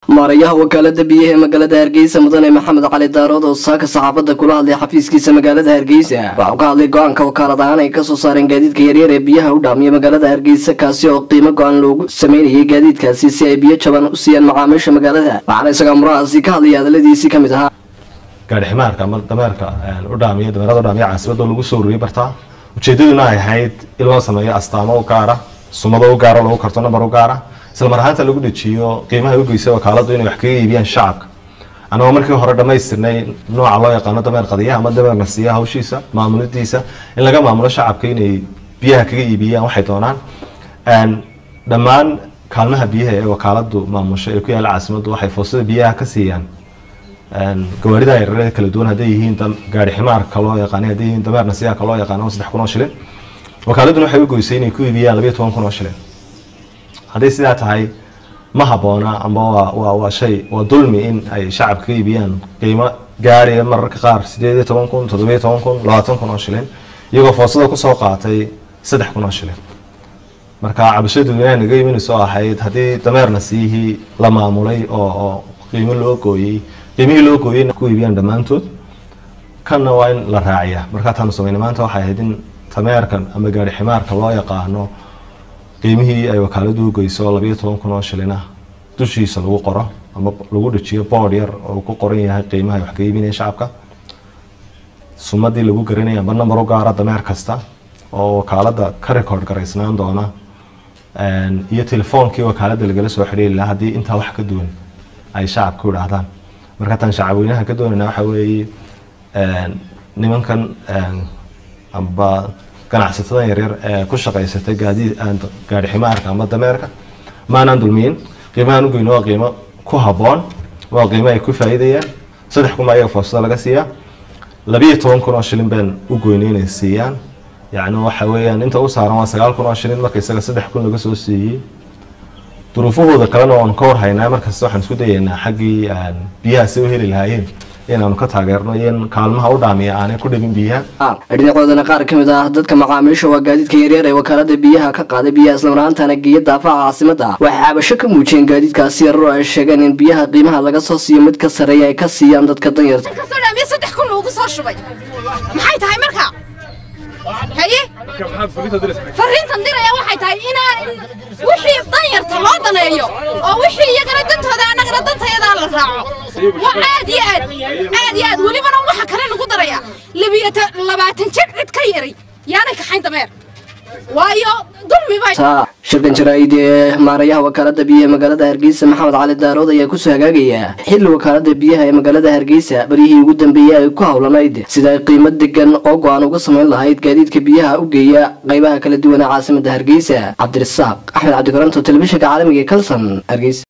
maarayaha wakaalada biyaha ee magaalada Hargeysa mudane Maxamed Cali Daarood oo saaka saxaafada kula hadlay xafiiskiisa magaalada Hargeysa waxa uu ka hadlay go'aanka wakaaladahan ay ka soo saareen gaadiidka yaryar ee biyaha u dhaamiya magaalada Hargeysa kaasi oo qiimo go'an loogu sameeyay gaadiidkaasi si ay biyo jaban u siiyaan macaamiisha magaalada waxaana isaga muraasi ka hadlay hadaladiisii kamid ahaa gaari ximaarka ama dameerka u dhaamiya caasimada lagu soo ururiyay barta ujeedaduna ay ahayd in loo sameeyo astaamo u gaar ah sumado u gaar ah lagu karto nambar u gaar ah isla mar ahaantii lagu dhajiyo qiimaha ay u geysay wakaaladu inay wax kaga iibiyaan shacabka anagoo markii hore dhamaystirnay nooca loo yaqaan dameer qadiyaha ama dameer nasiya hawshiisa maamuladiisa in laga maamulo shacabka inay biyaha kaga iibiyaan waxay doonaan dhammaan kaalmaha biyaha ee wakaaladu maamusho ee ku yaala caasimadu waxay foosada biyaha ka siiyaan gawaarida yaryar kala duwan haday yihiin gaari ximaarka loo yaqaan haday yihiin dameer nasiya loo yaqaan 3,000 shilin wakaaladuna waxay u geysay inay ku iibiyaan 12,000 shilin haday sidaa tahay ma haboona ama waa shay waa dulmi in ay shacabka ka iibiyaan qiimo gaari mararka qaar 18,000 17,000 20,000 shilin iyagoo foosada ku soo qaatay 3,000 shilin marka cabashadu inay naga yimaanayso ahayd hadii dameer nasiyi la maamulay oo qiimo loo gooyay qiimihii loo gooyay ku iibiyaan dhamaantood kana waa in la raaciyaa marka taan sameeyay maanta waxay ahayd in dameerkan ama gaari ximaarka loo yaqaano qiimihii ay wakaaladu u geyso 12,000 shilin dushiisa lagu qoro ama lagu dhajiyo board yar oo ku qoran yahay qiimaha wax ka iibinaya shacabka sumadii lagu garanaya ama number u gaar ah dameer kasta oo wakaalada ka record gareysnaan doona iyo telefoonkii wakaalada lagala soo xiriiri lahaa hadii inta wax ka duwan ay shacabku u dhaahdaan marka tan shacabweynaha ka doonayna waxa weeye nimankan amba ganacsatada yaryar ee ku shaqeysatay gaari ximaarka ama dameerka maanaan dulmiin qiimahan u geyno waa qiimo ku haboon waa qiimo ay ku faa'iidayaan 3,000 ayaga foosada laga siiyaa 12,000 shilin baan u goynay siiyaan yaani waxa weeyaan inta u saaran waa 9,000 shilin markay isaga 3,000 laga soo siiyay duruufahooda kalena waan ka warhaynaa markaas waxaan isku dayaynaa xaqii biyaha soo heli lahaayeen inaan ka taageerno in kaalmaha u dhaamiya aan ku dhibin biyaha dhinacoodana qaar kamid ah dadka macaamiisha waa gaadiidka yaryar ee wakaalada biyaha ka qaaday biyaha isla markaana geeya daafaca caasimada waxay cabasho ka muujiyeen gaadiidkaasi yar oo ay sheegeen in biyaha qiimaha laga soo siiyo mid ka sareeya ay ka siiyaan dadka danyarta kasoo dhaamiya 3,000 ugu soo shubay maxay tahay marka haye fariintan diraya waxay tahay in wixii danyarta loo daneeyo oo wixii iyagana dantooda anagana dantayada la raaco waa aad iyo aad walibana waxa kale lagu daraya 20 jir cid ka yaray yaanay ka xayn dameer waayo dulmi baa shirkan jaraa'id ee maarayaha wakaalada biyaha ee magaalada Hargeysa Maxamed Cali Daarood ayaa ku soo hagaagaya xilli wakaalada biyaha ee magaalada Hargeysa barihii ugu dambeeyay ay ku hawlanayd sida qiimo degan oo go'aan uga sameyn lahayd gaadiidka biyaha u geeya qaybaha kala duwan ee caasimada Hargeysa Cabdirasaaq Axmed Cabdi Karanto telefishinka caalamiga ee Kalsan Hargeysa